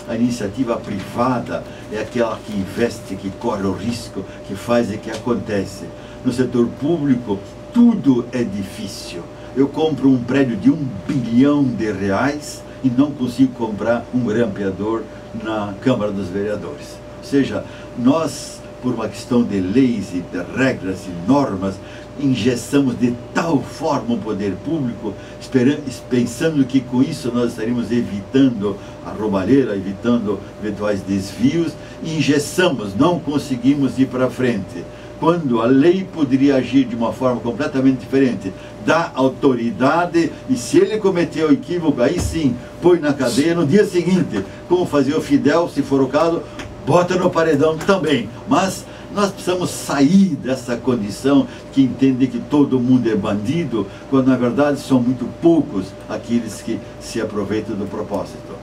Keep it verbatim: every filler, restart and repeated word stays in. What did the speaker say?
A iniciativa privada é aquela que investe, que corre o risco, que faz e que acontece. No setor público, tudo é difícil. Eu compro um prédio de um bilhão de reais e não consigo comprar um grampeador na Câmara dos Vereadores. Ou seja, nós, por uma questão de leis e de regras e normas, engessamos de tal forma o poder público, esperando, pensando que com isso nós estaríamos evitando a roubalheira, evitando eventuais desvios, e engessamos, não conseguimos ir para frente. Quando a lei poderia agir de uma forma completamente diferente, dá autoridade, e se ele cometeu o equívoco, aí sim, põe na cadeia, no dia seguinte, como fazia o Fidel, se for o caso, bota no paredão também. Mas nós precisamos sair dessa condição que entende que todo mundo é bandido, quando na verdade são muito poucos aqueles que se aproveitam do propósito.